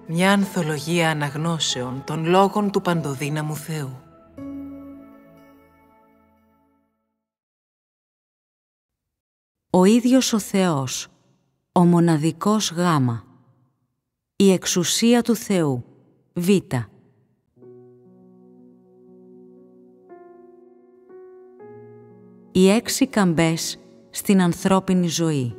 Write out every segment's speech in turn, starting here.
Μια ανθολογία αναγνώσεων των λόγων του παντοδύναμου Θεού. Ο ίδιος ο Θεός, ο μοναδικός Γάμα, η εξουσία του Θεού, Β. Οι 6 καμπές στην ανθρώπινη ζωή.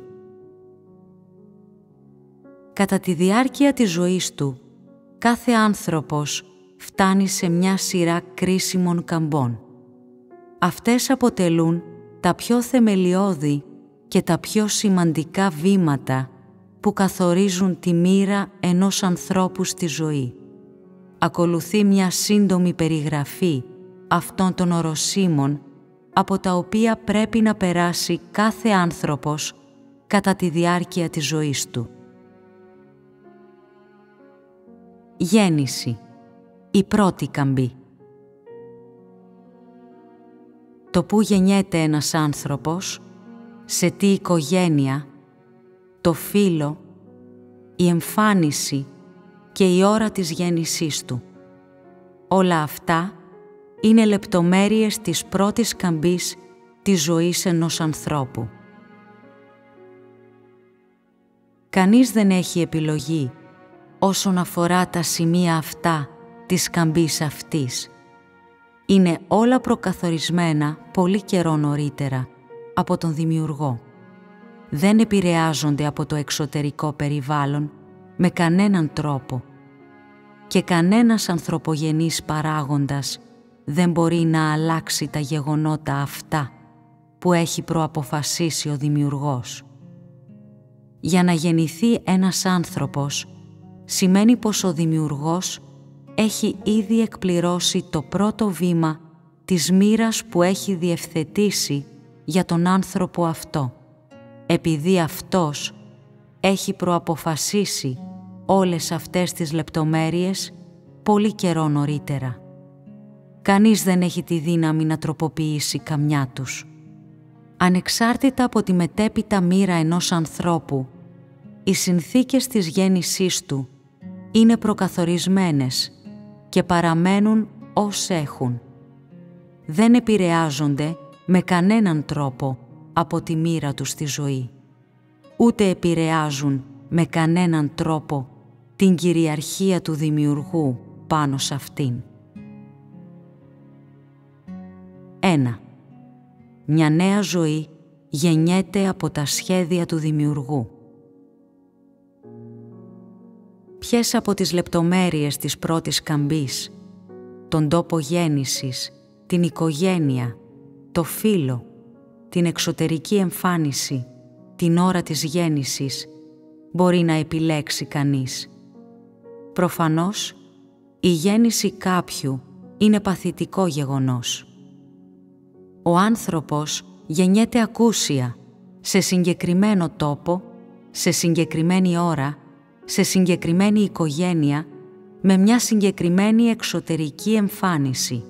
Κατά τη διάρκεια της ζωής του, κάθε άνθρωπος φτάνει σε μια σειρά κρίσιμων καμπών. Αυτές αποτελούν τα πιο θεμελιώδη και τα πιο σημαντικά βήματα που καθορίζουν τη μοίρα ενός ανθρώπου στη ζωή. Ακολουθεί μια σύντομη περιγραφή αυτών των οροσίμων από τα οποία πρέπει να περάσει κάθε άνθρωπος κατά τη διάρκεια της ζωής του. Γέννηση, η πρώτη καμπή. Το πού γεννιέται ένας άνθρωπος, σε τι οικογένεια, το φύλο, η εμφάνιση και η ώρα της γέννησής του. Όλα αυτά είναι λεπτομέρειες της πρώτης καμπής της ζωής ενός ανθρώπου. Κανείς δεν έχει επιλογή όσον αφορά τα σημεία αυτά της καμπής αυτής. Είναι όλα προκαθορισμένα πολύ καιρό νωρίτερα από τον Δημιουργό. Δεν επηρεάζονται από το εξωτερικό περιβάλλον με κανέναν τρόπο και κανένας ανθρωπογενής παράγοντας δεν μπορεί να αλλάξει τα γεγονότα αυτά που έχει προαποφασίσει ο Δημιουργός. Για να γεννηθεί ένας άνθρωπος σημαίνει πως ο Δημιουργός έχει ήδη εκπληρώσει το πρώτο βήμα της μοίρας που έχει διευθετήσει για τον άνθρωπο αυτό, επειδή αυτός έχει προαποφασίσει όλες αυτές τις λεπτομέρειες πολύ καιρό νωρίτερα. Κανείς δεν έχει τη δύναμη να τροποποιήσει καμιά τους. Ανεξάρτητα από τη μετέπειτα μοίρα ενός ανθρώπου, οι συνθήκες της γέννησής του είναι προκαθορισμένες και παραμένουν ως έχουν. Δεν επηρεάζονται με κανέναν τρόπο από τη μοίρα του στη ζωή. Ούτε επηρεάζουν με κανέναν τρόπο την κυριαρχία του Δημιουργού πάνω σε αυτήν. 1. Μια νέα ζωή γεννιέται από τα σχέδια του Δημιουργού. Ποιες από τις λεπτομέρειες της πρώτης καμπής, τον τόπο γέννησης, την οικογένεια, το φύλο, την εξωτερική εμφάνιση, την ώρα της γέννησης, μπορεί να επιλέξει κανείς? Προφανώς, η γέννηση κάποιου είναι παθητικό γεγονός. Ο άνθρωπος γεννιέται ακούσια, σε συγκεκριμένο τόπο, σε συγκεκριμένη ώρα, σε συγκεκριμένη οικογένεια, με μια συγκεκριμένη εξωτερική εμφάνιση.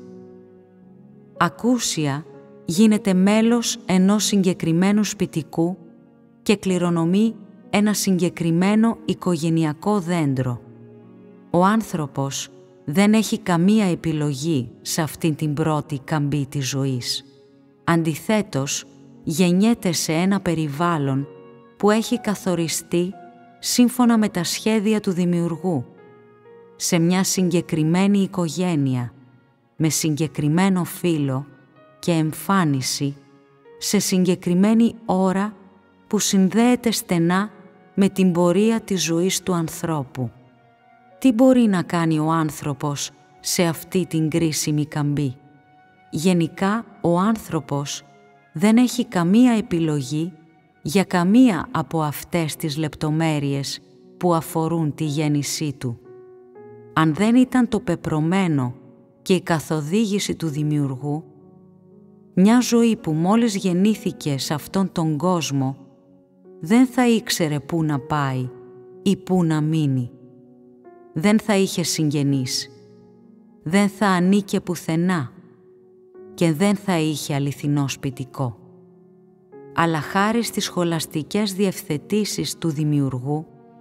Ακούσια γίνεται μέλος ενός συγκεκριμένου σπιτικού και κληρονομεί ένα συγκεκριμένο οικογενειακό δέντρο. Ο άνθρωπος δεν έχει καμία επιλογή σε αυτήν την πρώτη καμπή της ζωής. Αντιθέτως, γεννιέται σε ένα περιβάλλον που έχει καθοριστεί σύμφωνα με τα σχέδια του Δημιουργού, σε μια συγκεκριμένη οικογένεια, με συγκεκριμένο φύλο και εμφάνιση, σε συγκεκριμένη ώρα που συνδέεται στενά με την πορεία της ζωής του ανθρώπου. Τι μπορεί να κάνει ο άνθρωπος σε αυτή την κρίσιμη καμπή? Γενικά, ο άνθρωπος δεν έχει καμία επιλογή για καμία από αυτές τις λεπτομέρειες που αφορούν τη γέννησή του. Αν δεν ήταν το πεπρωμένο και η καθοδήγηση του Δημιουργού, μια ζωή που μόλις γεννήθηκε σε αυτόν τον κόσμο δεν θα ήξερε πού να πάει ή πού να μείνει. Δεν θα είχε συγγενείς, δεν θα ανήκε πουθενά και δεν θα είχε αληθινό σπιτικό. Αλλά χάρη στις σχολαστικές διευθετήσεις του Δημιουργού,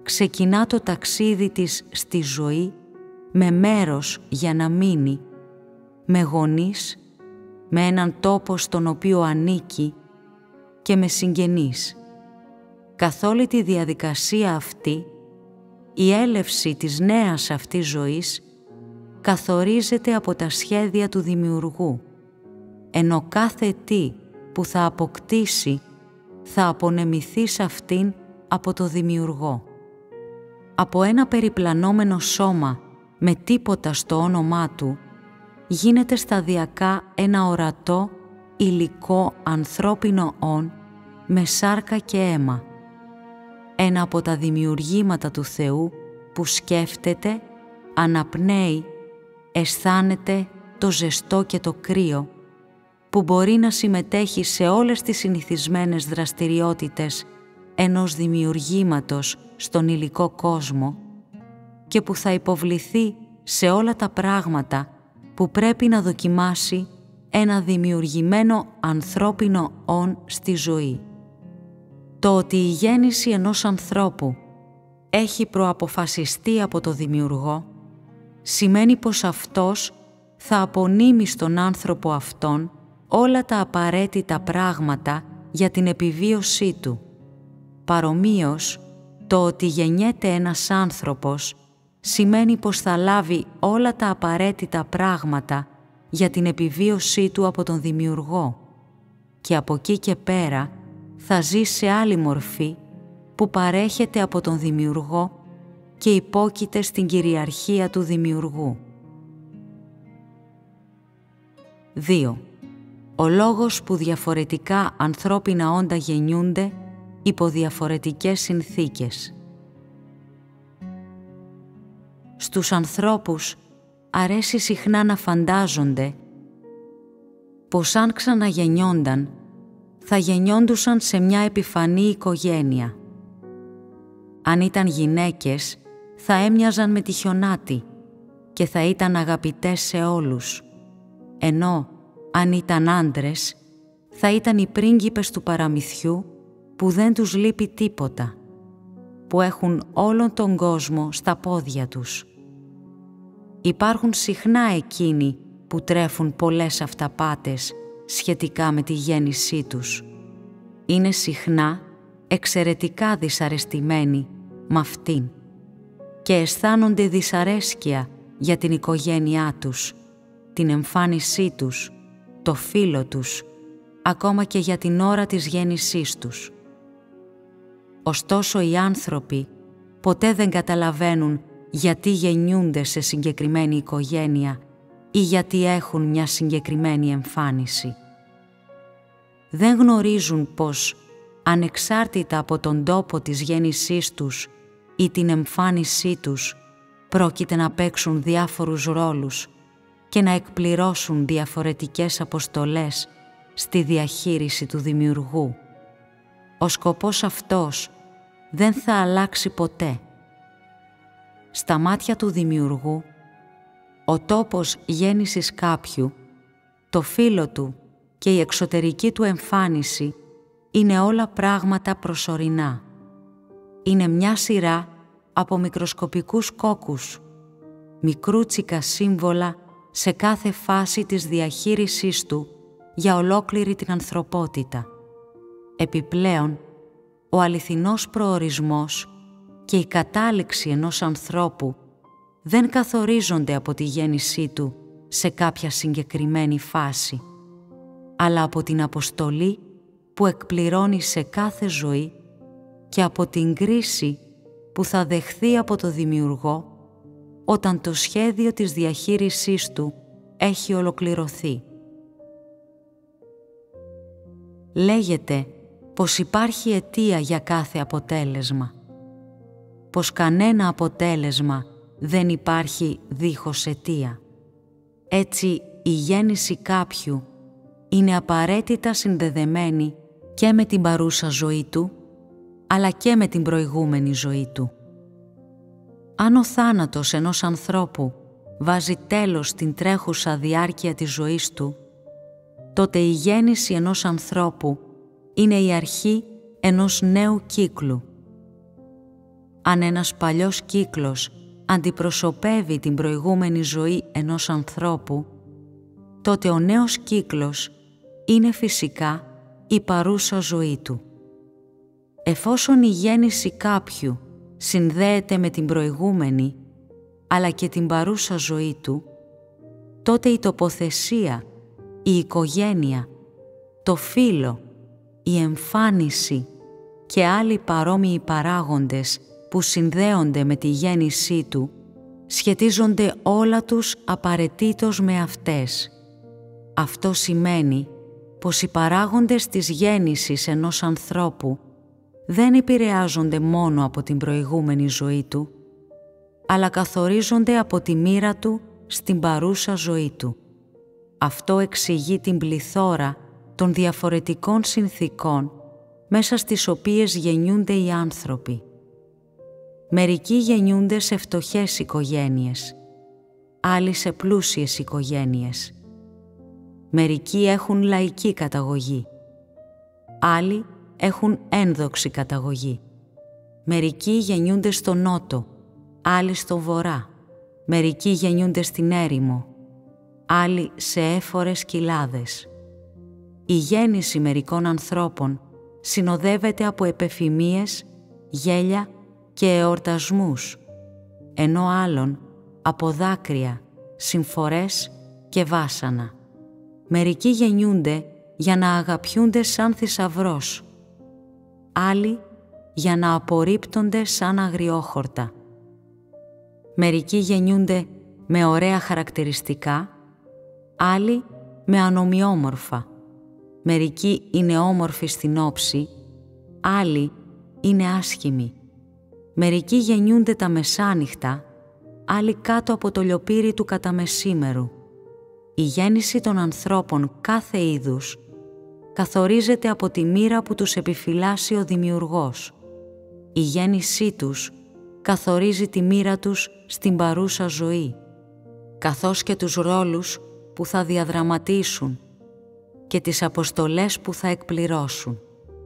ξεκινά το ταξίδι της στη ζωή με μέρος για να μείνει, με γονείς, με έναν τόπο στον οποίο ανήκει και με συγγενείς. Καθ' όλη τη διαδικασία αυτή, η έλευση της νέας αυτής ζωής καθορίζεται από τα σχέδια του Δημιουργού, ενώ κάθε τι που θα αποκτήσει θα απονεμηθεί σε αυτήν από το Δημιουργό. Από ένα περιπλανόμενο σώμα με τίποτα στο όνομά του, γίνεται σταδιακά ένα ορατό, υλικό, ανθρώπινο όν με σάρκα και αίμα. Ένα από τα δημιουργήματα του Θεού που σκέφτεται, αναπνέει, αισθάνεται το ζεστό και το κρύο, που μπορεί να συμμετέχει σε όλες τις συνηθισμένες δραστηριότητες ενός δημιουργήματος στον υλικό κόσμο και που θα υποβληθεί σε όλα τα πράγματα που πρέπει να δοκιμάσει ένα δημιουργημένο ανθρώπινο όν στη ζωή. Το ότι η γέννηση ενός ανθρώπου έχει προαποφασιστεί από το Δημιουργό σημαίνει πως αυτός θα απονείμει στον άνθρωπο αυτόν όλα τα απαραίτητα πράγματα για την επιβίωσή του. Παρομοίως, το ότι γεννιέται ένας άνθρωπος σημαίνει πως θα λάβει όλα τα απαραίτητα πράγματα για την επιβίωσή του από τον Δημιουργό και από εκεί και πέρα θα ζει σε άλλη μορφή που παρέχεται από τον Δημιουργό και υπόκειται στην κυριαρχία του Δημιουργού. 2. Ο λόγος που διαφορετικά ανθρώπινα όντα γεννιούνται υπό διαφορετικές συνθήκες. Στους ανθρώπους αρέσει συχνά να φαντάζονται πως αν ξαναγεννιόνταν θα γεννιόντουσαν σε μια επιφανή οικογένεια. Αν ήταν γυναίκες θα έμοιαζαν με τη χιονάτη και θα ήταν αγαπητές σε όλους, ενώ αν ήταν άντρες θα ήταν οι πρίγκιπες του παραμυθιού που δεν τους λείπει τίποτα, που έχουν όλον τον κόσμο στα πόδια τους. Υπάρχουν συχνά εκείνοι που τρέφουν πολλές αυταπάτες σχετικά με τη γέννησή τους. Είναι συχνά εξαιρετικά δυσαρεστημένοι με αυτήν και αισθάνονται δυσαρέσκεια για την οικογένειά τους, την εμφάνισή τους, το φύλο τους, ακόμα και για την ώρα της γέννησής τους. Ωστόσο οι άνθρωποι ποτέ δεν καταλαβαίνουν γιατί γεννιούνται σε συγκεκριμένη οικογένεια ή γιατί έχουν μια συγκεκριμένη εμφάνιση. Δεν γνωρίζουν πως, ανεξάρτητα από τον τόπο της γέννησής τους ή την εμφάνισή τους, πρόκειται να παίξουν διάφορους ρόλους και να εκπληρώσουν διαφορετικές αποστολές στη διαχείριση του Δημιουργού. Ο σκοπός αυτός δεν θα αλλάξει ποτέ. Στα μάτια του Δημιουργού, ο τόπος γέννησης κάποιου, το φύλο του και η εξωτερική του εμφάνιση είναι όλα πράγματα προσωρινά. Είναι μια σειρά από μικροσκοπικούς κόκκους, μικρούτσικα σύμβολα σε κάθε φάση της διαχείρισής του για ολόκληρη την ανθρωπότητα. Επιπλέον, ο αληθινός προορισμός και η κατάληξη ενός ανθρώπου δεν καθορίζονται από τη γέννησή του σε κάποια συγκεκριμένη φάση, αλλά από την αποστολή που εκπληρώνει σε κάθε ζωή και από την κρίση που θα δεχθεί από το Δημιουργό όταν το σχέδιο της διαχείρισής του έχει ολοκληρωθεί. Λέγεται πως υπάρχει αιτία για κάθε αποτέλεσμα, πως κανένα αποτέλεσμα δεν υπάρχει δίχως αιτία. Έτσι, η γέννηση κάποιου είναι απαραίτητα συνδεδεμένη και με την παρούσα ζωή του, αλλά και με την προηγούμενη ζωή του. Αν ο θάνατος ενός ανθρώπου βάζει τέλος στην τρέχουσα διάρκεια της ζωής του, τότε η γέννηση ενός ανθρώπου είναι η αρχή ενός νέου κύκλου. Αν ένας παλιός κύκλος αντιπροσωπεύει την προηγούμενη ζωή ενός ανθρώπου, τότε ο νέος κύκλος είναι φυσικά η παρούσα ζωή του. Εφόσον η γέννηση κάποιου συνδέεται με την προηγούμενη, αλλά και την παρούσα ζωή του, τότε η τοποθεσία, η οικογένεια, το φύλο, η εμφάνιση και άλλοι παρόμοιοι παράγοντες που συνδέονται με τη γέννησή του σχετίζονται όλα τους απαραίτητος με αυτές. Αυτό σημαίνει πως οι παράγοντες της γέννησης ενός ανθρώπου δεν επηρεάζονται μόνο από την προηγούμενη ζωή του, αλλά καθορίζονται από τη μοίρα του στην παρούσα ζωή του. Αυτό εξηγεί την πληθώρα των διαφορετικών συνθηκών μέσα στις οποίες γεννιούνται οι άνθρωποι. Μερικοί γεννιούνται σε φτωχές οικογένειες, άλλοι σε πλούσιες οικογένειες. Μερικοί έχουν λαϊκή καταγωγή, άλλοι έχουν ένδοξη καταγωγή. Μερικοί γεννιούνται στο νότο, άλλοι στο βορρά. Μερικοί γεννιούνται στην έρημο, άλλοι σε έφορες κοιλάδες. Η γέννηση μερικών ανθρώπων συνοδεύεται από επεφημίες, γέλια και εορτασμούς, ενώ άλλων από δάκρυα, συμφορές και βάσανα. Μερικοί γεννιούνται για να αγαπιούνται σαν θησαυρός, άλλοι για να απορρίπτονται σαν αγριόχορτα. Μερικοί γεννιούνται με ωραία χαρακτηριστικά, άλλοι με ανομοιόμορφα. Μερικοί είναι όμορφοι στην όψη, άλλοι είναι άσχημοι. Μερικοί γεννιούνται τα μεσάνυχτα, άλλοι κάτω από το λιοπύρι του καταμεσήμερου. Η γέννηση των ανθρώπων κάθε είδους καθορίζεται από τη μοίρα που τους επιφυλάσσει ο Δημιουργός. Η γέννησή τους καθορίζει τη μοίρα τους στην παρούσα ζωή, καθώς και τους ρόλους που θα διαδραματίσουν και τις αποστολές που θα εκπληρώσουν.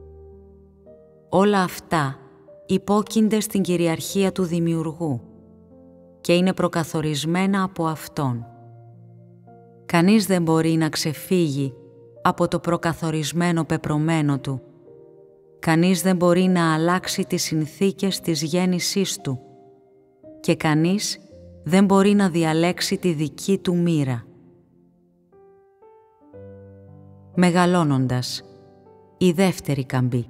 Όλα αυτά υπόκεινται στην κυριαρχία του Δημιουργού και είναι προκαθορισμένα από Αυτόν. Κανείς δεν μπορεί να ξεφύγει από το προκαθορισμένο πεπρωμένο του. Κανείς δεν μπορεί να αλλάξει τις συνθήκες της γέννησής του και κανείς δεν μπορεί να διαλέξει τη δική του μοίρα. Μεγαλώνοντας, η δεύτερη καμπή.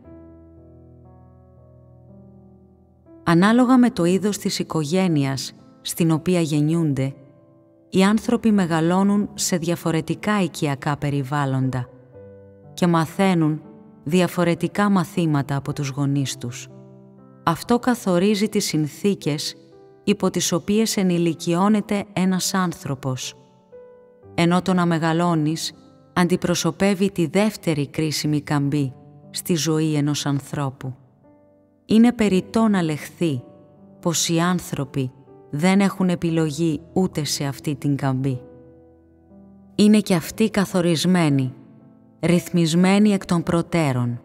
Ανάλογα με το είδος της οικογένειας στην οποία γεννιούνται, οι άνθρωποι μεγαλώνουν σε διαφορετικά οικιακά περιβάλλοντα και μαθαίνουν διαφορετικά μαθήματα από τους γονείς τους. Αυτό καθορίζει τις συνθήκες υπό τις οποίες ενηλικιώνεται ένας άνθρωπος, ενώ το να μεγαλώνεις αντιπροσωπεύει τη δεύτερη κρίσιμη καμπή στη ζωή ενός ανθρώπου. Είναι περιττό να λεχθεί πως οι άνθρωποι δεν έχουν επιλογή ούτε σε αυτή την καμπή. Είναι και αυτοί καθορισμένοι, ρυθμισμένοι εκ των προτέρων.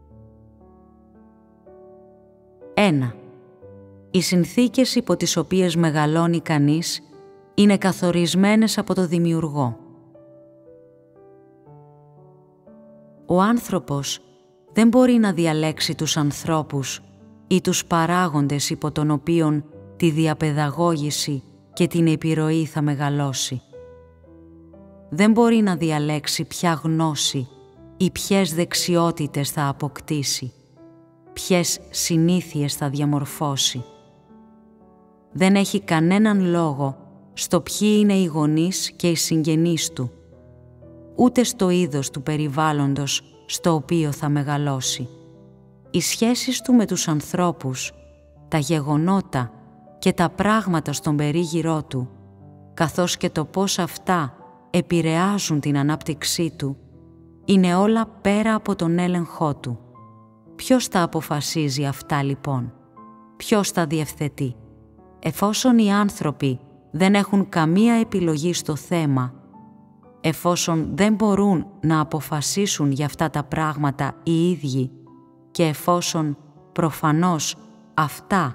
1. Οι συνθήκες υπό τις οποίες μεγαλώνει κανείς είναι καθορισμένες από το Δημιουργό. Ο άνθρωπος δεν μπορεί να διαλέξει τους ανθρώπους ή τους παράγοντες υπό τον οποίον τη διαπαιδαγώγηση και την επιρροή θα μεγαλώσει. Δεν μπορεί να διαλέξει ποια γνώση ή ποιες δεξιότητες θα αποκτήσει, ποιες συνήθειες θα διαμορφώσει. Δεν έχει κανέναν λόγο στο ποιοι είναι οι γονείς και οι συγγενείς του, ούτε στο είδος του περιβάλλοντος στο οποίο θα μεγαλώσει. Οι σχέσεις του με τους ανθρώπους, τα γεγονότα και τα πράγματα στον περίγυρό του, καθώς και το πώς αυτά επηρεάζουν την ανάπτυξή του, είναι όλα πέρα από τον έλεγχό του. Ποιος τα αποφασίζει αυτά λοιπόν? Ποιος τα διευθετεί? Εφόσον οι άνθρωποι δεν έχουν καμία επιλογή στο θέμα, εφόσον δεν μπορούν να αποφασίσουν για αυτά τα πράγματα οι ίδιοι και εφόσον προφανώς αυτά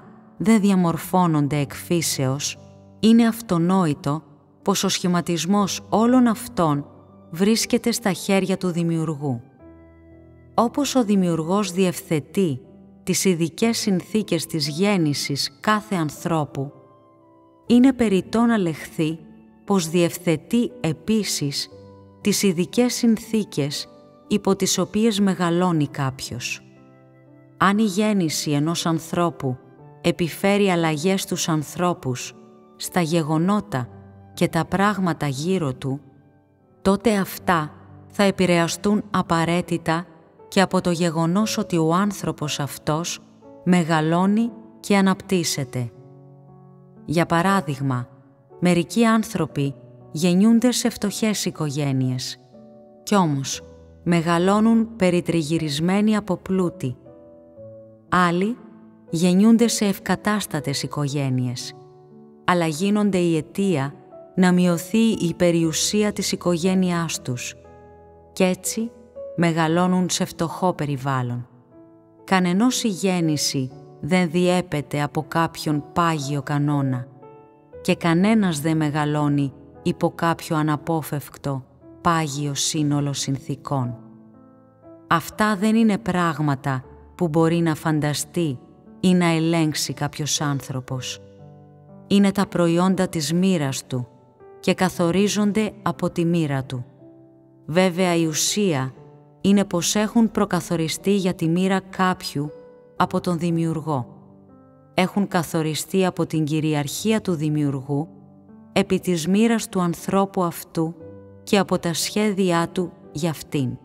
δεν διαμορφώνονται εκ φύσεως, είναι αυτονόητο πως ο σχηματισμός όλων αυτών βρίσκεται στα χέρια του Δημιουργού. Όπως ο Δημιουργός διευθετεί τις ειδικές συνθήκες της γέννησης κάθε ανθρώπου, είναι περιττό να λεχθεί πως διευθετεί επίσης τις ειδικές συνθήκες υπό τις οποίες μεγαλώνει κάποιος. Αν η γέννηση ενός ανθρώπου επιφέρει αλλαγές στους ανθρώπους, στα γεγονότα και τα πράγματα γύρω του, τότε αυτά θα επηρεαστούν απαραίτητα και από το γεγονός ότι ο άνθρωπος αυτός μεγαλώνει και αναπτύσσεται. Για παράδειγμα, μερικοί άνθρωποι γεννιούνται σε φτωχές οικογένειες, κι όμως μεγαλώνουν περιτριγυρισμένοι από πλούτη. Άλλοι γεννιούνται σε ευκατάστατες οικογένειες, αλλά γίνονται η αιτία να μειωθεί η περιουσία της οικογένειάς τους κι έτσι μεγαλώνουν σε φτωχό περιβάλλον. Κανενός η γέννηση δεν διέπεται από κάποιον πάγιο κανόνα και κανένας δεν μεγαλώνει υπό κάποιο αναπόφευκτο πάγιο σύνολο συνθηκών. Αυτά δεν είναι πράγματα που μπορεί να φανταστεί ή να ελέγξει κάποιος άνθρωπος. Είναι τα προϊόντα της μοίρας του και καθορίζονται από τη μοίρα του. Βέβαια η ουσία είναι πως έχουν προκαθοριστεί για τη μοίρα κάποιου από τον Δημιουργό. Έχουν καθοριστεί από την κυριαρχία του Δημιουργού επί της μοίρας του ανθρώπου αυτού και από τα σχέδιά του για αυτήν.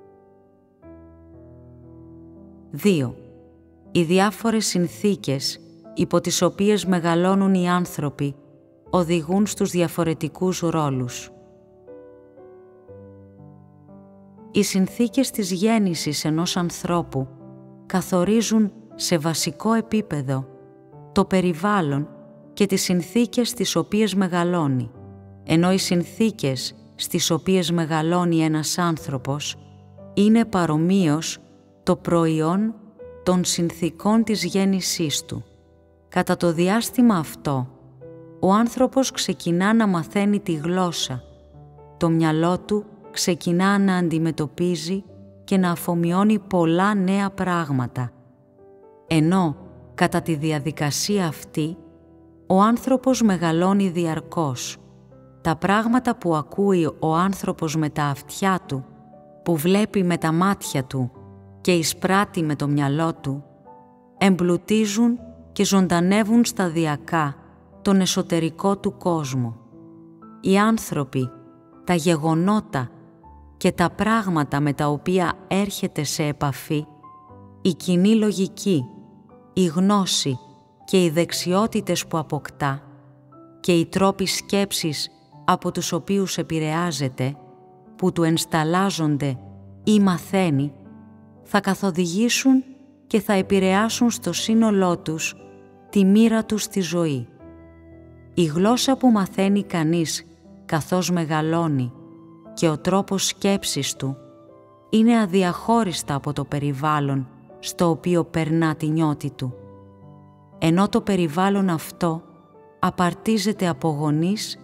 2. Οι διάφορες συνθήκες υπό τις οποίες μεγαλώνουν οι άνθρωποι οδηγούν στους διαφορετικούς ρόλους. Οι συνθήκες της γέννησης ενός ανθρώπου καθορίζουν σε βασικό επίπεδο το περιβάλλον και τις συνθήκες στις οποίες μεγαλώνει, ενώ οι συνθήκες στις οποίες μεγαλώνει ένας άνθρωπος είναι παρομοίως το προϊόν των συνθήκων της γέννησής του. Κατά το διάστημα αυτό, ο άνθρωπος ξεκινά να μαθαίνει τη γλώσσα, το μυαλό του ξεκινά να αντιμετωπίζει και να αφομοιώνει πολλά νέα πράγματα. Ενώ, κατά τη διαδικασία αυτή, ο άνθρωπος μεγαλώνει διαρκώς. Τα πράγματα που ακούει ο άνθρωπος με τα αυτιά του, που βλέπει με τα μάτια του και εισπράττει με το μυαλό του, εμπλουτίζουν και ζωντανεύουν σταδιακά τον εσωτερικό του κόσμο. Οι άνθρωποι, τα γεγονότα και τα πράγματα με τα οποία έρχεται σε επαφή, η κοινή λογική, η γνώση και οι δεξιότητες που αποκτά και οι τρόποι σκέψης από τους οποίους επηρεάζεται, που του ενσταλλάζονται ή μαθαίνει, θα καθοδηγήσουν και θα επηρεάσουν στο σύνολό τους τη μοίρα τους στη ζωή. Η γλώσσα που μαθαίνει κανείς καθώς μεγαλώνει και ο τρόπος σκέψης του είναι αδιαχώριστα από το περιβάλλον στο οποίο περνά τη νιώτη του. Ενώ το περιβάλλον αυτό απαρτίζεται από γονείς,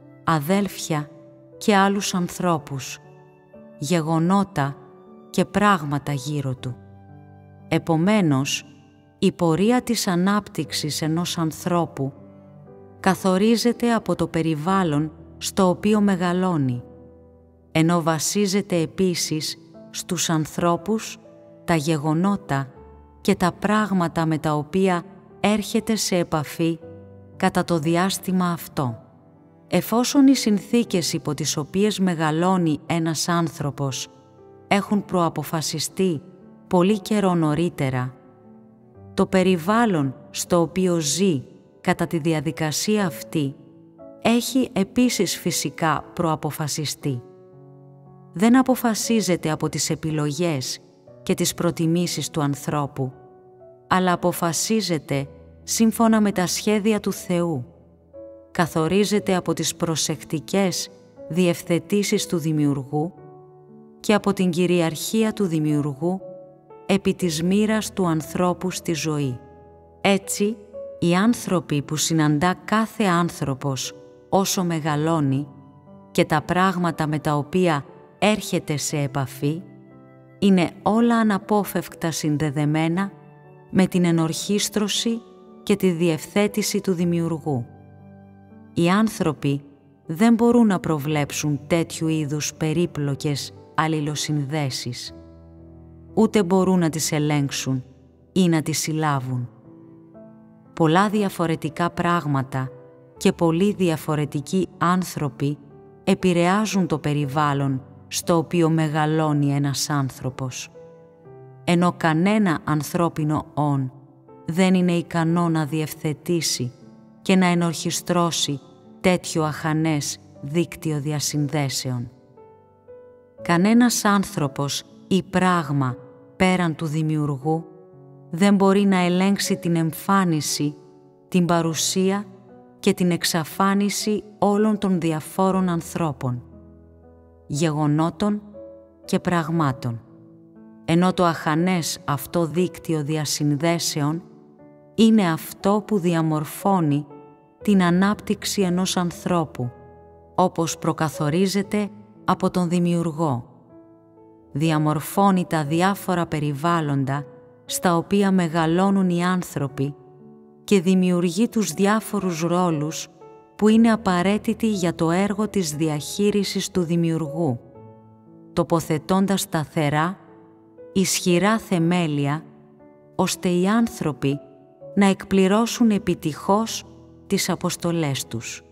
αδέλφια και άλλους ανθρώπους, γεγονότα και πράγματα γύρω του. Επομένως, η πορεία της ανάπτυξης ενός ανθρώπου καθορίζεται από το περιβάλλον στο οποίο μεγαλώνει, ενώ βασίζεται επίσης στους ανθρώπους, τα γεγονότα και τα πράγματα με τα οποία έρχεται σε επαφή κατά το διάστημα αυτό. Εφόσον οι συνθήκες υπό τις οποίες μεγαλώνει ένας άνθρωπος έχουν προαποφασιστεί πολύ καιρό νωρίτερα, το περιβάλλον στο οποίο ζει κατά τη διαδικασία αυτή έχει επίσης φυσικά προαποφασιστεί. Δεν αποφασίζεται από τις επιλογές και τις προτιμήσεις του ανθρώπου, αλλά αποφασίζεται σύμφωνα με τα σχέδια του Θεού. Καθορίζεται από τις προσεκτικές διευθετήσεις του Δημιουργού και από την κυριαρχία του Δημιουργού επί της μοίρας του ανθρώπου στη ζωή. Έτσι, Οι άνθρωποι που συναντά κάθε άνθρωπος όσο μεγαλώνει και τα πράγματα με τα οποία έρχεται σε επαφή είναι όλα αναπόφευκτα συνδεδεμένα με την ενορχήστρωση και τη διευθέτηση του Δημιουργού. Οι άνθρωποι δεν μπορούν να προβλέψουν τέτοιου είδους περίπλοκες αλληλοσυνδέσεις, ούτε μπορούν να τις ελέγξουν ή να τις συλλάβουν. Πολλά διαφορετικά πράγματα και πολλοί διαφορετικοί άνθρωποι επηρεάζουν το περιβάλλον στο οποίο μεγαλώνει ένας άνθρωπος, ενώ κανένα ανθρώπινο όν δεν είναι ικανό να διευθετήσει και να ενορχιστρώσει τέτοιο αχανές δίκτυο διασυνδέσεων. Κανένας άνθρωπος ή πράγμα πέραν του Δημιουργού δεν μπορεί να ελέγξει την εμφάνιση, την παρουσία και την εξαφάνιση όλων των διαφόρων ανθρώπων, γεγονότων και πραγμάτων, ενώ το αχανές αυτό δίκτυο διασυνδέσεων είναι αυτό που διαμορφώνει την ανάπτυξη ενός ανθρώπου, όπως προκαθορίζεται από τον Δημιουργό. Διαμορφώνει τα διάφορα περιβάλλοντα στα οποία μεγαλώνουν οι άνθρωποι και δημιουργεί τους διάφορους ρόλους που είναι απαραίτητοι για το έργο της διαχείρισης του Δημιουργού, τοποθετώντας σταθερά, ισχυρά θεμέλια, ώστε οι άνθρωποι να εκπληρώσουν επιτυχώς τις αποστολές τους.